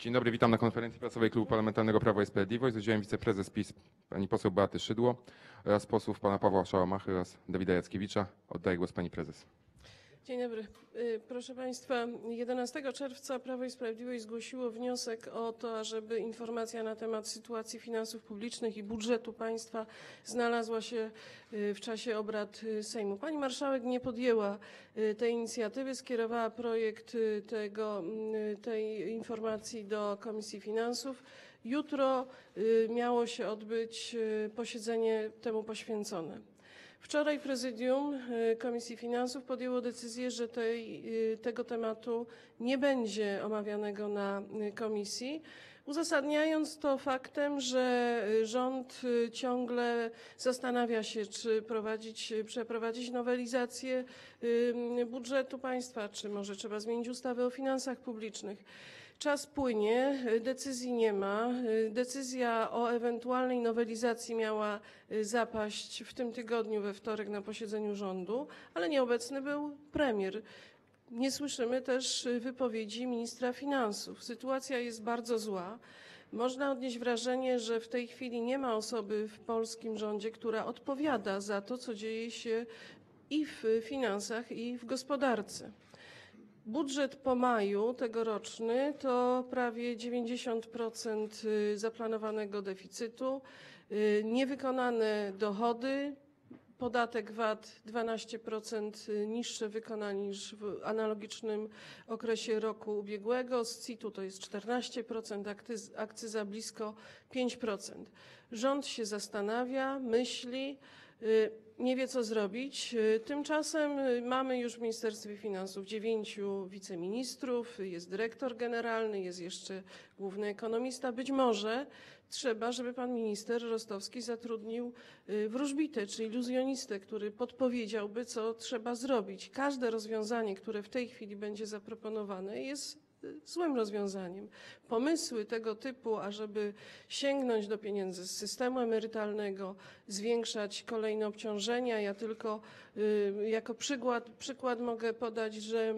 Dzień dobry, witam na konferencji prasowej Klubu Parlamentarnego Prawo i Sprawiedliwość. Z udziałem wiceprezes PiS pani poseł Beaty Szydło oraz posłów pana Pawła Szałamachy oraz Dawida Jackiewicza. Oddaję głos pani prezes. Dzień dobry. Proszę Państwa, 11 czerwca Prawo i Sprawiedliwość zgłosiło wniosek o to, ażeby informacja na temat sytuacji finansów publicznych i budżetu państwa znalazła się w czasie obrad Sejmu. Pani marszałek nie podjęła tej inicjatywy, skierowała projekt tej informacji do Komisji Finansów. Jutro miało się odbyć posiedzenie temu poświęcone. Wczoraj prezydium Komisji Finansów podjęło decyzję, że tego tematu nie będzie omawianego na komisji, uzasadniając to faktem, że rząd ciągle zastanawia się, czy przeprowadzić nowelizację budżetu państwa, czy może trzeba zmienić ustawę o finansach publicznych. Czas płynie, decyzji nie ma. Decyzja o ewentualnej nowelizacji miała zapaść w tym tygodniu, we wtorek na posiedzeniu rządu, ale nieobecny był premier. Nie słyszymy też wypowiedzi ministra finansów. Sytuacja jest bardzo zła. Można odnieść wrażenie, że w tej chwili nie ma osoby w polskim rządzie, która odpowiada za to, co dzieje się i w finansach, i w gospodarce. Budżet po maju tegoroczny to prawie 90% zaplanowanego deficytu, niewykonane dochody, podatek VAT 12% niższe wykonanie niż w analogicznym okresie roku ubiegłego, z CIT-u to jest 14%, akcyza blisko 5%. Rząd się zastanawia, myśli, nie wie, co zrobić. Tymczasem mamy już w Ministerstwie Finansów 9 wiceministrów, jest dyrektor generalny, jest jeszcze główny ekonomista. Być może trzeba, żeby pan minister Rostowski zatrudnił wróżbitę, czy iluzjonistę, który podpowiedziałby, co trzeba zrobić. Każde rozwiązanie, które w tej chwili będzie zaproponowane, jest złym rozwiązaniem. Pomysły tego typu, ażeby sięgnąć do pieniędzy z systemu emerytalnego, zwiększać kolejne obciążenia. Ja tylko jako przykład mogę podać, że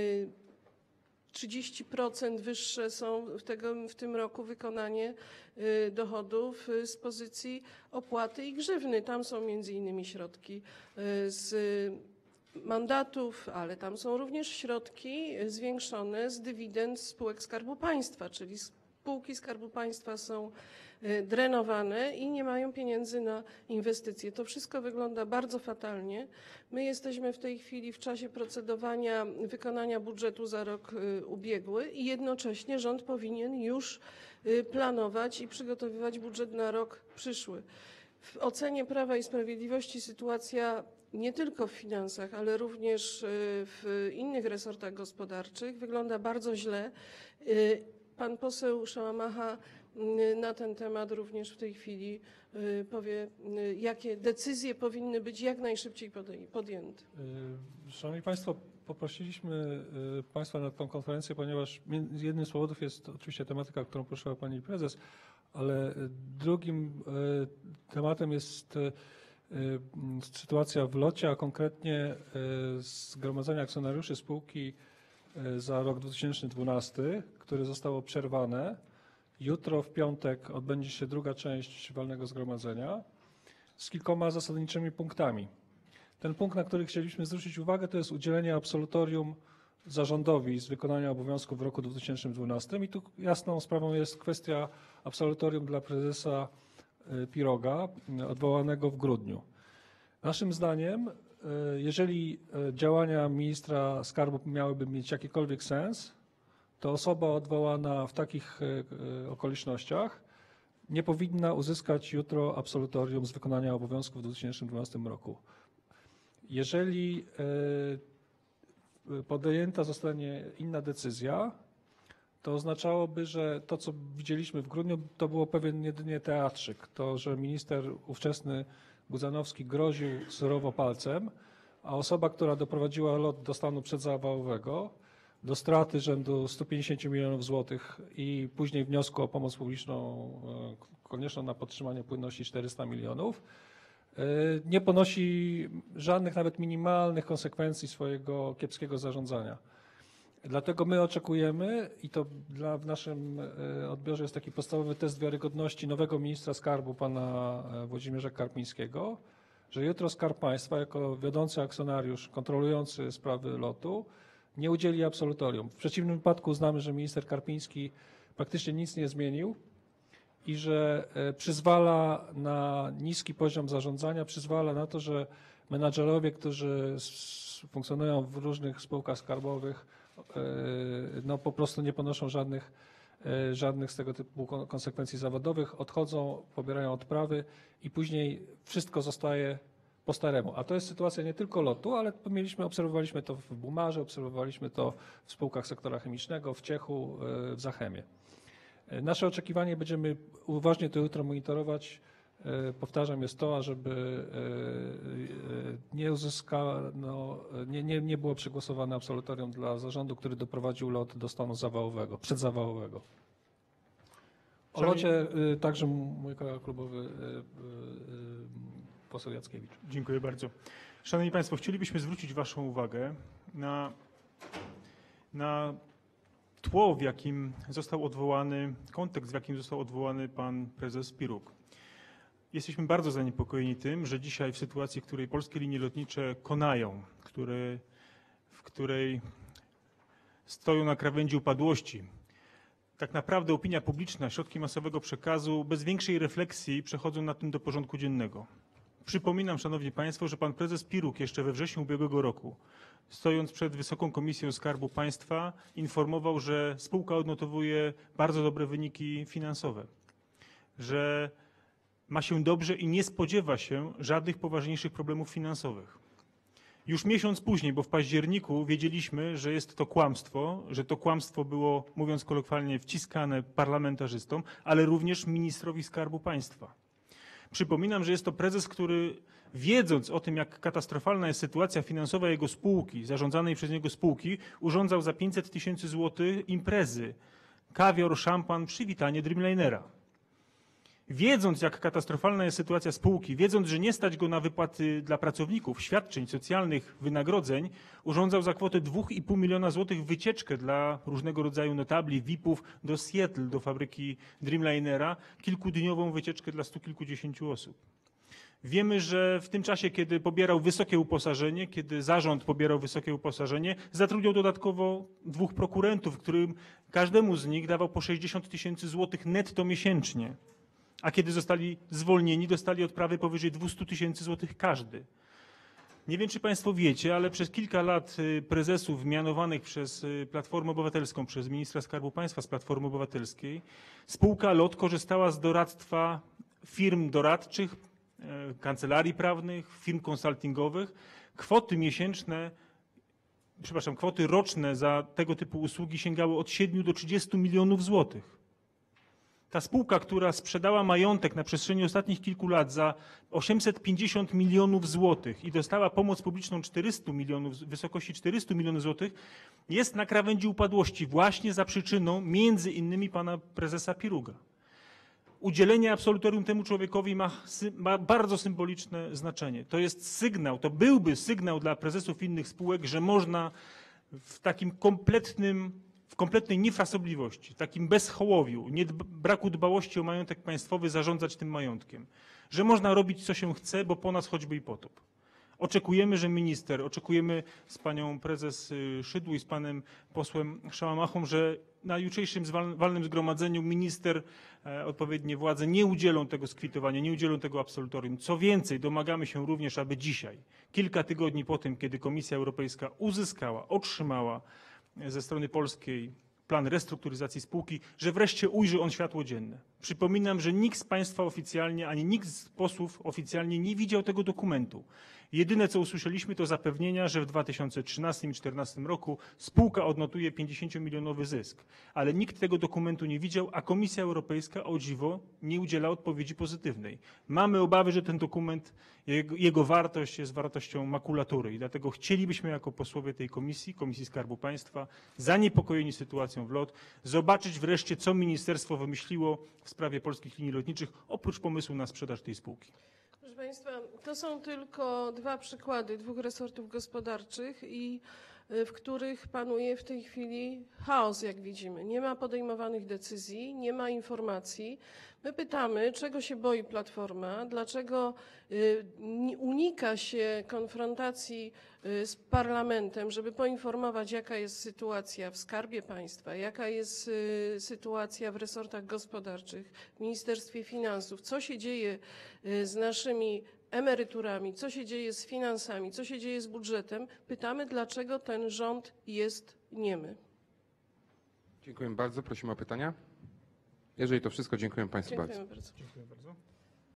30% wyższe są w tym roku wykonanie dochodów z pozycji opłaty i grzywny. Tam są między innymi środki z mandatów, ale tam są również środki zwiększone z dywidend spółek Skarbu Państwa, czyli spółki Skarbu Państwa są drenowane i nie mają pieniędzy na inwestycje. To wszystko wygląda bardzo fatalnie. My jesteśmy w tej chwili w czasie procedowania wykonania budżetu za rok ubiegły i jednocześnie rząd powinien już planować i przygotowywać budżet na rok przyszły. W ocenie Prawa i Sprawiedliwości sytuacja nie tylko w finansach, ale również w innych resortach gospodarczych wygląda bardzo źle. Pan poseł Szałamacha na ten temat również w tej chwili powie, jakie decyzje powinny być jak najszybciej podjęte. Szanowni Państwo, poprosiliśmy Państwa na tę konferencję, ponieważ jednym z powodów jest oczywiście tematyka, którą poruszyła Pani Prezes, ale drugim tematem jest sytuacja w LOT-cie, a konkretnie zgromadzenie akcjonariuszy spółki za rok 2012, które zostało przerwane. Jutro w piątek odbędzie się druga część walnego zgromadzenia z kilkoma zasadniczymi punktami. Ten punkt, na który chcieliśmy zwrócić uwagę, to jest udzielenie absolutorium zarządowi z wykonania obowiązków w roku 2012 i tu jasną sprawą jest kwestia absolutorium dla prezesa Piroga odwołanego w grudniu. Naszym zdaniem, jeżeli działania ministra skarbu miałyby mieć jakikolwiek sens, to osoba odwołana w takich okolicznościach nie powinna uzyskać jutro absolutorium z wykonania obowiązków w 2012 roku. Jeżeli podjęta zostanie inna decyzja, to oznaczałoby, że to, co widzieliśmy w grudniu, to było pewien jedynie teatrzyk. To, że minister ówczesny Budzanowski groził surowo palcem, a osoba, która doprowadziła LOT do stanu przedzawałowego, do straty rzędu 150 milionów złotych i później wniosku o pomoc publiczną konieczną na podtrzymanie płynności 400 milionów, nie ponosi żadnych, nawet minimalnych konsekwencji swojego kiepskiego zarządzania. Dlatego my oczekujemy, i to w naszym odbiorze jest taki podstawowy test wiarygodności nowego ministra skarbu, pana Włodzimierza Karpińskiego, że jutro Skarb Państwa jako wiodący akcjonariusz kontrolujący sprawy lotu nie udzieli absolutorium. W przeciwnym wypadku uznamy, że minister Karpiński praktycznie nic nie zmienił i że przyzwala na niski poziom zarządzania, przyzwala na to, że menadżerowie, którzy funkcjonują w różnych spółkach skarbowych, no po prostu nie ponoszą żadnych z tego typu konsekwencji zawodowych, odchodzą, pobierają odprawy i później wszystko zostaje po staremu. A to jest sytuacja nie tylko lotu, ale obserwowaliśmy to w Bumarze, obserwowaliśmy to w spółkach sektora chemicznego, w Ciechu, w Zachemie. Nasze oczekiwanie, będziemy uważnie to jutro monitorować, powtarzam, jest to, ażeby nie było przegłosowane absolutorium dla zarządu, który doprowadził LOT do stanu zawałowego, przedzawałowego. O locie także mój kolega klubowy poseł Jackiewicz. Dziękuję bardzo. Szanowni Państwo, chcielibyśmy zwrócić Waszą uwagę na tło, w jakim został odwołany, kontekst, w jakim został odwołany pan prezes Piruk. Jesteśmy bardzo zaniepokojeni tym, że dzisiaj w sytuacji, w której polskie linie lotnicze konają, w której stoją na krawędzi upadłości, tak naprawdę opinia publiczna, środki masowego przekazu bez większej refleksji przechodzą nad tym do porządku dziennego. Przypominam, Szanowni Państwo, że pan prezes Piruk jeszcze we wrześniu ubiegłego roku, stojąc przed Wysoką Komisją Skarbu Państwa, informował, że spółka odnotowuje bardzo dobre wyniki finansowe, że ma się dobrze i nie spodziewa się żadnych poważniejszych problemów finansowych. Już miesiąc później, bo w październiku wiedzieliśmy, że jest to kłamstwo, że to kłamstwo było, mówiąc kolokwialnie, wciskane parlamentarzystom, ale również ministrowi Skarbu Państwa. Przypominam, że jest to prezes, który wiedząc o tym, jak katastrofalna jest sytuacja finansowa jego spółki, zarządzanej przez niego spółki, urządzał za 500 000 złotych imprezy, kawior, szampan, przywitanie Dreamlinera. Wiedząc, jak katastrofalna jest sytuacja spółki, wiedząc, że nie stać go na wypłaty dla pracowników, świadczeń socjalnych, wynagrodzeń, urządzał za kwotę 2,5 miliona złotych wycieczkę dla różnego rodzaju notabli, VIP-ów do Seattle, do fabryki Dreamlinera, kilkudniową wycieczkę dla stu kilkudziesięciu osób. Wiemy, że w tym czasie, kiedy pobierał wysokie uposażenie, kiedy zarząd pobierał wysokie uposażenie, zatrudniał dodatkowo 2 prokurentów, którym każdemu z nich dawał po 60 000 złotych netto miesięcznie. A kiedy zostali zwolnieni, dostali odprawy powyżej 200 000 złotych każdy. Nie wiem, czy Państwo wiecie, ale przez kilka lat prezesów mianowanych przez Platformę Obywatelską, przez ministra Skarbu Państwa z Platformy Obywatelskiej, spółka LOT korzystała z doradztwa firm doradczych, kancelarii prawnych, firm konsultingowych. Kwoty roczne za tego typu usługi sięgały od 7 do 30 milionów złotych. Ta spółka, która sprzedała majątek na przestrzeni ostatnich kilku lat za 850 milionów złotych i dostała pomoc publiczną 400 milionów, w wysokości 400 milionów złotych, jest na krawędzi upadłości właśnie za przyczyną między innymi pana prezesa Piruga. Udzielenie absolutorium temu człowiekowi ma bardzo symboliczne znaczenie. To jest sygnał, to byłby sygnał dla prezesów innych spółek, że można w takim kompletnej niefrasobliwości, takim bezhołowiu, braku dbałości o majątek państwowy zarządzać tym majątkiem. Że można robić, co się chce, bo po nas choćby i potop. Oczekujemy, że minister, oczekujemy z panią prezes Szydło i z panem posłem Szałamachą, że na jutrzejszym walnym zgromadzeniu minister, odpowiednie władze nie udzielą tego skwitowania, nie udzielą tego absolutorium. Co więcej, domagamy się również, aby dzisiaj, kilka tygodni po tym, kiedy Komisja Europejska otrzymała ze strony polskiej plan restrukturyzacji spółki, że wreszcie ujrzy on światło dzienne. Przypominam, że nikt z Państwa oficjalnie, ani nikt z posłów oficjalnie nie widział tego dokumentu. Jedyne, co usłyszeliśmy, to zapewnienia, że w 2013 i 2014 roku spółka odnotuje 50-milionowy zysk. Ale nikt tego dokumentu nie widział, a Komisja Europejska, o dziwo, nie udziela odpowiedzi pozytywnej. Mamy obawy, że ten dokument, jego wartość jest wartością makulatury i dlatego chcielibyśmy jako posłowie tej Komisji Skarbu Państwa, zaniepokojeni sytuacją w LOT, zobaczyć wreszcie, co ministerstwo wymyśliło w sprawie polskich linii lotniczych, oprócz pomysłu na sprzedaż tej spółki. Proszę Państwa, to są tylko 2 przykłady 2 resortów gospodarczych i w których panuje w tej chwili chaos, jak widzimy. Nie ma podejmowanych decyzji, nie ma informacji. My pytamy, czego się boi Platforma, dlaczego unika się konfrontacji z parlamentem, żeby poinformować, jaka jest sytuacja w Skarbie Państwa, jaka jest sytuacja w resortach gospodarczych, w Ministerstwie Finansów, co się dzieje z naszymi emeryturami, co się dzieje z finansami, co się dzieje z budżetem. Pytamy, dlaczego ten rząd jest niemy. Dziękuję bardzo. Prosimy o pytania. Jeżeli to wszystko, dziękuję Państwu bardzo. Dziękujemy bardzo. Dziękuję bardzo.